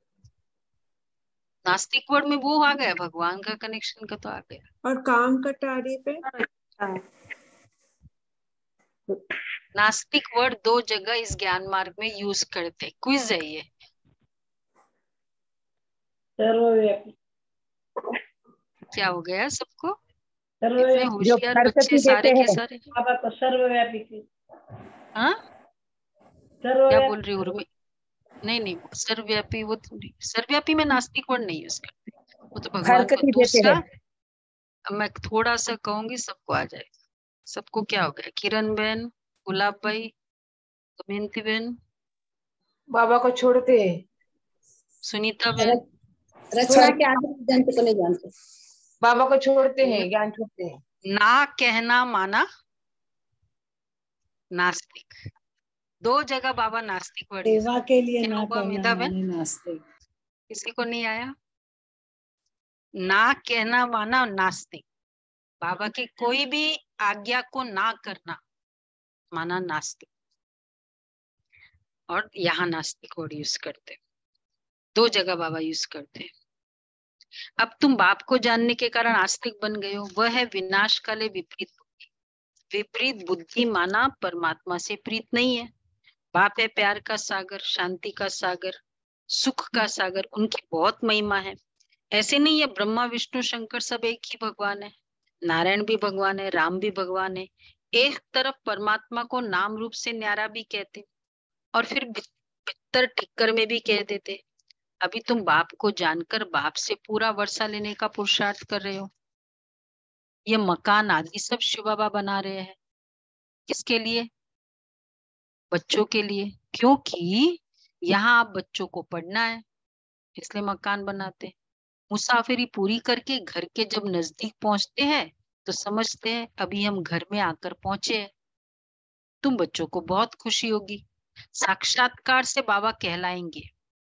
नास्तिक वर्ड में वो आ गया, भगवान का कनेक्शन का तो आ गया। और काम का तारीफ है। नास्तिक वर्ड दो जगह इस ज्ञान मार्ग में यूज करते। क्विज है ये। सर्वव्यापी। क्या हो गया सबको? इतने सर्वव्यापी होशियार बच्चे सारे के सारे। बाबा को सर्वव्यापी की। हाँ क्या सर्वव्यापी बोल रही उर्मी? नहीं नहीं, वो सर्वव्यापी, वो तो नहीं, सर्वव्यापी में नास्तिक वर्ड नहीं यूज करते, वो तो भगवान को। हरकत ही देते दूसरा, हैं। अब मैं थोड़ा सा कहूंगी सबको आ जाएगा। सबको क्या हो गया? किरण बहन, गुलाब भाई, दमयंती बहन, बाबा को छोड़ते हैं। सुनीता बहन, रचना के आगे सिद्धांत को नहीं जानते। बाबा को छोड़ते हैं, ज्ञान छोड़ते हैं। ना कहना माना नास्तिक। 2 जगह बाबा नास्तिक वर्ड यूज सेवा के लिए क्या ना होगा कहना अमिता बहन? माने नास्तिक। किसी को नहीं आया? ना कहना माना नास्तिक, बाबा की कोई भी आज्ञा को ना करना माना नास्तिक। और यहाँ नास्तिक वर्ड यूज करते हैं, 2 जगह बाबा यूज करते हैं। अब तुम बाप को जानने के कारण आस्तिक बन गए हो, वह है विनाश काले विपरीत बुद्धि। विपरीत बुद्धि माना परमात्मा से प्रीत नहीं है। बाप है प्यार का सागर, शांति का सागर, सुख का सागर, उनकी बहुत महिमा है। ऐसे नहीं है ब्रह्मा विष्णु शंकर सब एक ही भगवान है, नारायण भी भगवान है, राम भी भगवान है। एक तरफ परमात्मा को नाम रूप से न्यारा भी कहते और फिर भीतर ठिक्कर में भी कह देते। अभी तुम बाप को जानकर बाप से पूरा वर्षा लेने का पुरुषार्थ कर रहे हो। ये मकान आदि सब शिव बाबा बना रहे हैं, किसके लिए? बच्चों के लिए, क्योंकि यहाँ आप बच्चों को पढ़ना है, इसलिए मकान बनाते। मुसाफिरी पूरी करके घर के जब नजदीक पहुंचते हैं तो समझते हैं अभी हम घर में आकर पहुंचे हैं। तुम बच्चों को बहुत खुशी होगी, साक्षात्कार से बाबा कहलाएंगे,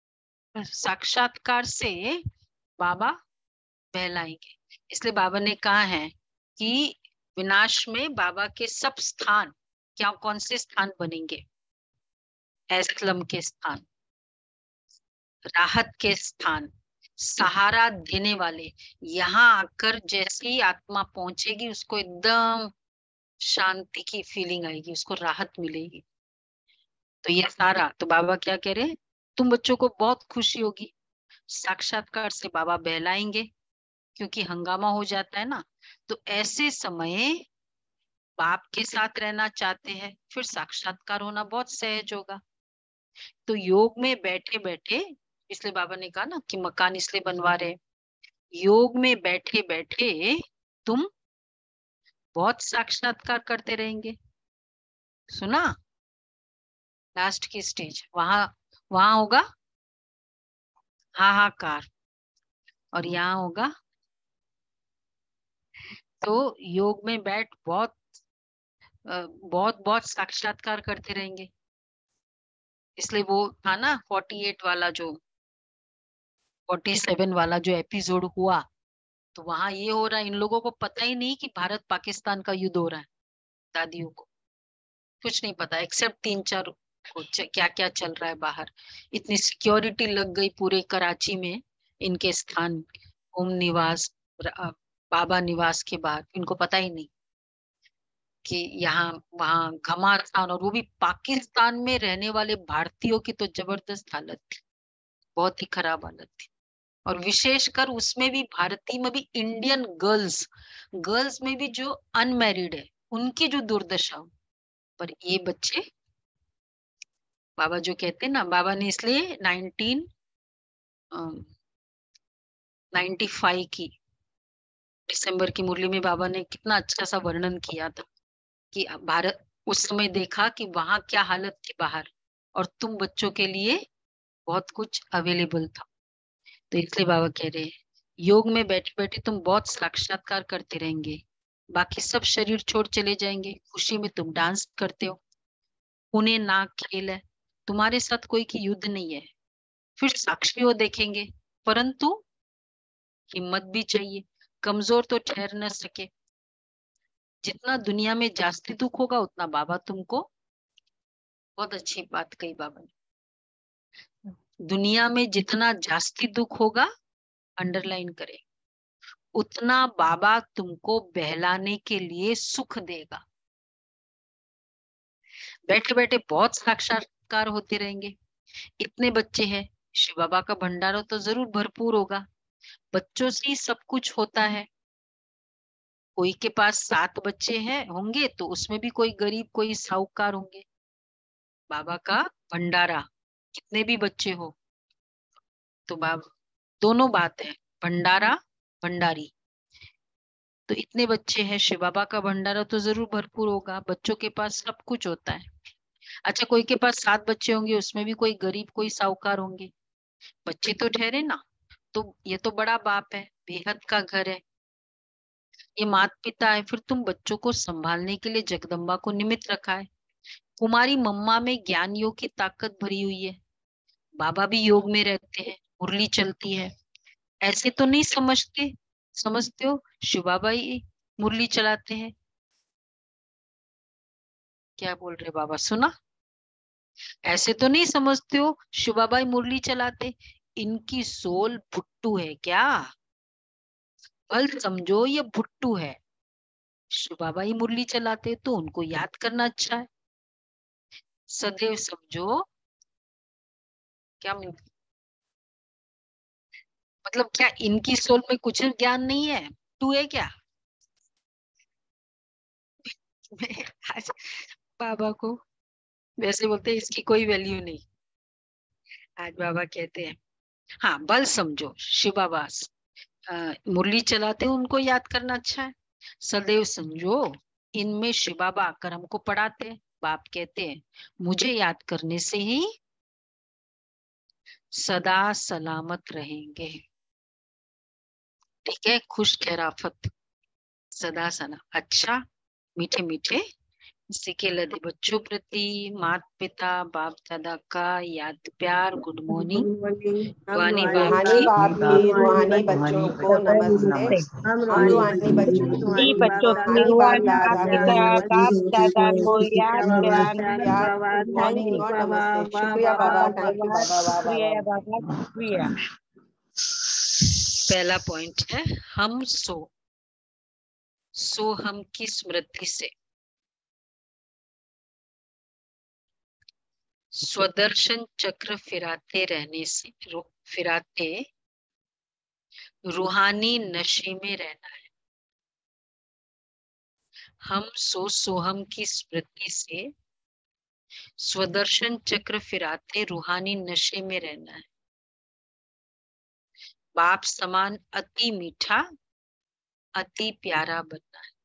साक्षात्कार से बाबा बहलाएंगे। इसलिए बाबा ने कहा है कि विनाश में बाबा के सब स्थान क्या, कौन से स्थान बनेंगे? एसलम के स्थान, राहत के स्थान, सहारा देने वाले। यहाँ आकर जैसे ही आत्मा पहुंचेगी उसको एकदम शांति की फीलिंग आएगी, उसको राहत मिलेगी। तो ये सारा, तो बाबा क्या कह रहे हैं? तुम बच्चों को बहुत खुशी होगी, साक्षात्कार से बाबा बहलाएंगे, क्योंकि हंगामा हो जाता है ना। तो ऐसे समय बाप के साथ रहना चाहते हैं, फिर साक्षात्कार होना बहुत सहज होगा। तो योग में बैठे बैठे, इसलिए बाबा ने कहा ना कि मकान इसलिए बनवा रहे, योग में बैठे बैठे तुम बहुत साक्षात्कार करते रहेंगे। सुना? लास्ट की स्टेज वहां वहां होगा हाहाकार, और यहाँ होगा। तो योग में बैठ बहुत बहुत बहुत साक्षात्कार करते रहेंगे। इसलिए वो था ना 48 वाला जो 47 वाला जो एपिसोड हुआ, तो वहां ये हो रहा है, इन लोगों को पता ही नहीं कि भारत पाकिस्तान का युद्ध हो रहा है। दादियों को कुछ नहीं पता एक्सेप्ट 3-4 क्या क्या चल रहा है बाहर। इतनी सिक्योरिटी लग गई पूरे कराची में, इनके स्थान ओम निवास, बाबा निवास के बाद इनको पता ही नहीं कि यहाँ वहाँ घमासान, और वो भी पाकिस्तान में रहने वाले भारतीयों की तो जबरदस्त हालत थी, बहुत ही खराब हालत थी। और विशेषकर उसमें भी भारतीय में भी इंडियन गर्ल्स गर्ल्स में भी जो अनमैरिड है उनकी जो दुर्दशा हो। पर ये बच्चे, बाबा जो कहते हैं ना, बाबा ने इसलिए 1995 की दिसंबर की मुरली में बाबा ने कितना अच्छा सा वर्णन किया था कि भारत उस समय देखा कि वहां क्या हालत थी बाहर, और तुम बच्चों के लिए बहुत कुछ अवेलेबल था। तो इसलिए बाबा कह रहे हैं योग में बैठे बैठे तुम बहुत साक्षात्कार करते रहेंगे, बाकी सब शरीर छोड़ चले जाएंगे, खुशी में तुम डांस करते हो, उन्हें ना खेल है, तुम्हारे साथ कोई की युद्ध नहीं है, फिर साक्षी हो देखेंगे। परंतु हिम्मत भी चाहिए, कमजोर तो ठहर न सके। जितना दुनिया में जास्ती दुख होगा उतना बाबा तुमको, बहुत अच्छी बात कही बाबा ने, दुनिया में जितना जास्ती दुख होगा, अंडरलाइन करें, उतना बाबा तुमको बहलाने के लिए सुख देगा। बैठे बैठे बहुत साक्षात्कार होते रहेंगे। इतने बच्चे हैं, शिव बाबा का भंडारा तो जरूर भरपूर होगा, बच्चों से ही सब कुछ होता है। कोई के पास 7 बच्चे हैं होंगे तो उसमें भी कोई गरीब कोई साहूकार होंगे। बाबा का भंडारा कितने भी बच्चे हो तो दोनों बात है, भंडारा भंडारी। तो इतने बच्चे हैं, शिव बाबा का भंडारा तो जरूर भरपूर होगा, बच्चों के पास सब कुछ होता है। अच्छा, कोई के पास 7 बच्चे होंगे, उसमें भी कोई गरीब कोई साहूकार होंगे, बच्चे तो ठहरे ना। तो ये तो बड़ा बाप है, बेहद का घर है, ये माता पिता है, फिर तुम बच्चों को संभालने के लिए जगदम्बा को निमित्त रखा है। कुमारी मम्मा में ज्ञान योग की ताकत भरी हुई है, बाबा भी योग में रहते हैं, मुरली चलती है। ऐसे तो नहीं समझते हो शिव बाबा ही मुरली चलाते हैं? क्या बोल रहे बाबा, सुना? ऐसे तो नहीं समझते हो शिव बाबा ही मुरली चलाते? इनकी सोल भुट्टू है क्या? बल समझो ये भुट्टू है। शिव बाबा ही मुरली चलाते तो उनको याद करना अच्छा है। सदैव समझो क्या मतलब, क्या इनकी सोल में कुछ ज्ञान नहीं है? तू है क्या? मैं आज बाबा को वैसे बोलते हैं इसकी कोई वैल्यू नहीं। आज बाबा कहते हैं हाँ, बल समझो शिव बाबा मुरली चलाते हैं, उनको याद करना अच्छा है। सदैव समझो इनमें शिव बाबा आकर हमको पढ़ाते हैं। बाप कहते हैं मुझे याद करने से ही सदा सलामत रहेंगे। ठीक है, खुश खैराफत सदा सना। अच्छा, मीठे मीठे सिके लदे बच्चों प्रति माता पिता बाप दादा का याद प्यार गुड मॉर्निंग। रूहानी बाप रूहानी की बाप की रूहानी बच्चों को नमस्ते। हम रूहानी बच्चों को बाप दादा को याद प्यार गुड मॉर्निंग और नमस्ते। शुक्रिया बाबा, थैंक यू बाबा, वाह वाह। पहला पॉइंट है, हम हम की स्मृति से स्वदर्शन चक्र फिराते रूहानी नशे में रहना है। हम सोहम की स्मृति से स्वदर्शन चक्र फिराते रूहानी नशे में रहना है। बाप समान अति मीठा अति प्यारा बनना है।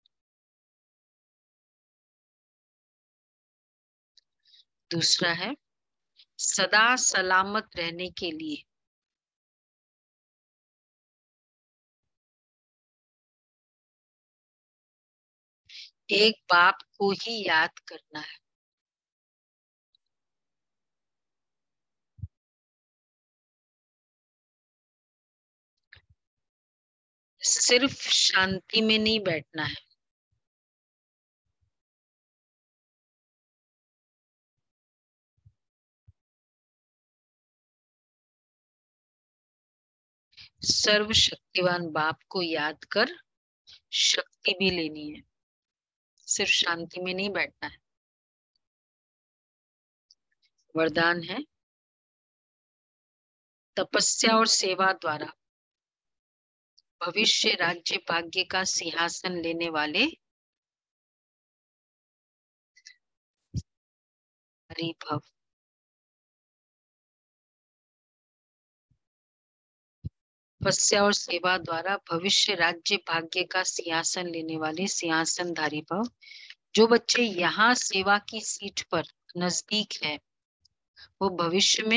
दूसरा है, सदा सलामत रहने के लिए एक बाप को ही याद करना है। सिर्फ शांति में नहीं बैठना है, सर्वशक्तिवान बाप को याद कर शक्ति भी लेनी है, सिर्फ शांति में नहीं बैठना है। वरदान है, तपस्या और सेवा द्वारा भविष्य राज्य भाग्य का सिंहासन लेने वाले हरि भव। तपस्या और सेवा द्वारा भविष्य राज्य भाग्य का सिंहासन लेने वाले सिंहासनधारी भव। जो बच्चे यहाँ सेवा की सीट पर नजदीक है, वो भविष्य में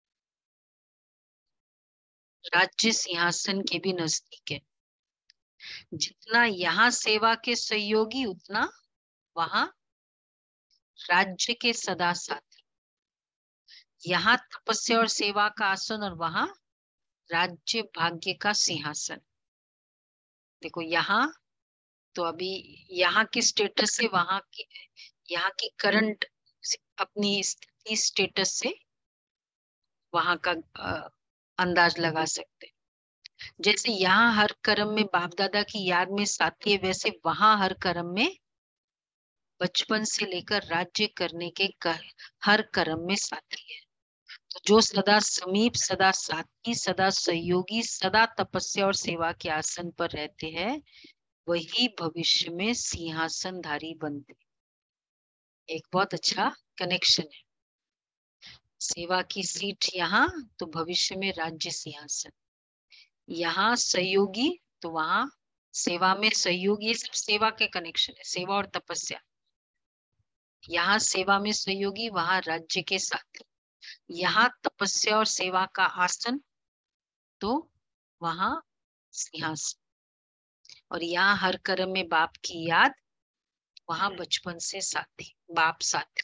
राज्य सिंहासन के भी नजदीक है। जितना यहाँ सेवा के सहयोगी, उतना वहां राज्य के सदा साथी। यहाँ तपस्या और सेवा का आसन और वहां राज्य भाग्य का सिंहासन। देखो यहाँ तो अभी यहाँ की स्टेटस से वहां की, यहाँ की करंट अपनी स्थिति स्टेटस से वहां का अंदाज लगा सकते। जैसे यहाँ हर कर्म में बाप दादा की याद में साथी है, वैसे वहां हर कर्म में बचपन से लेकर राज्य करने के हर कर्म में साथी है। तो जो सदा समीप सदा साथी सदा सहयोगी सदा तपस्या और सेवा के आसन पर रहते हैं, वही भविष्य में सिंहासनधारी बनते। एक बहुत अच्छा कनेक्शन है। सेवा की सीट यहाँ तो भविष्य में राज्य सिंहासन, यहाँ सहयोगी तो वहां सेवा में सहयोग। ये सब सेवा के कनेक्शन है, सेवा और तपस्या। यहाँ सेवा में सहयोगी, वहां राज्य के साथी। यहाँ तपस्या और सेवा का आसन तो वहां सिंहासन। और यहाँ हर कर्म में बाप की याद, वहां बचपन से साथी, बाप साथी।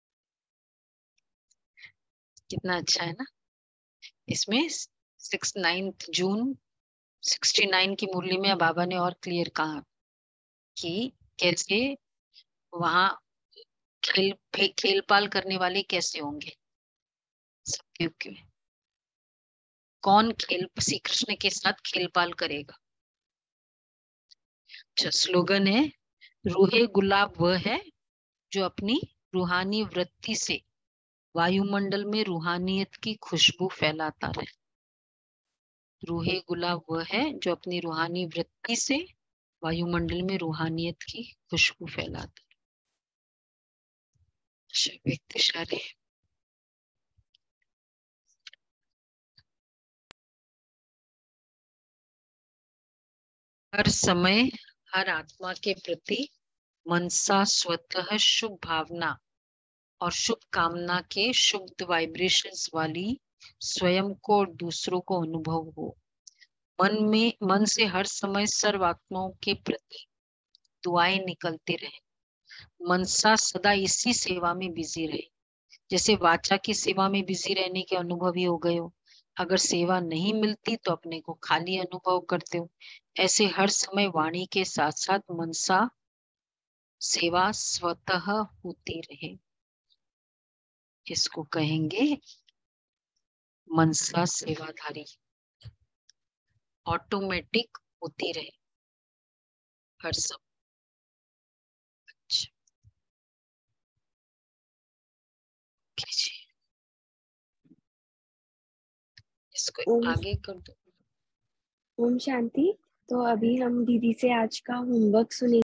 कितना अच्छा है ना। इसमें 9 जून 69 की मुरली में बाबा ने और क्लियर कहा कि कैसे वहां खेल पाल करने वाले कैसे होंगे सतयुग में। कौन श्री कृष्ण के साथ खेल पाल करेगा। स्लोगन है, रूहे गुलाब वह है जो अपनी रूहानी वृत्ति से वायुमंडल में रूहानियत की खुशबू फैलाता रहे। रूहे गुलाब वह है जो अपनी रूहानी वृत्ति से वायुमंडल में रूहानियत की खुशबू फैलाता है। व्यक्ति सारे हर समय हर आत्मा के प्रति मनसा स्वतः शुभ भावना और शुभ कामना के शुभ वाइब्रेशंस वाली स्वयं को और दूसरों को अनुभव हो। मन से हर समय सर्व आत्माओं के प्रति दुआएं निकलते रहे। मनसा सदा इसी सेवा में बिजी रहे। जैसे वाचा की सेवा में बिजी रहने के अनुभव ही हो गए हो, अगर सेवा नहीं मिलती तो अपने को खाली अनुभव करते हो। ऐसे हर समय वाणी के साथ साथ मनसा सेवा स्वतः होती रहे। इसको कहेंगे मनसा सेवाधारी, ऑटोमेटिक होती रहे हर समय। अच्छा, इसको आगे कर दो। ओम शांति। तो अभी हम दीदी से आज का होमवर्क सुने।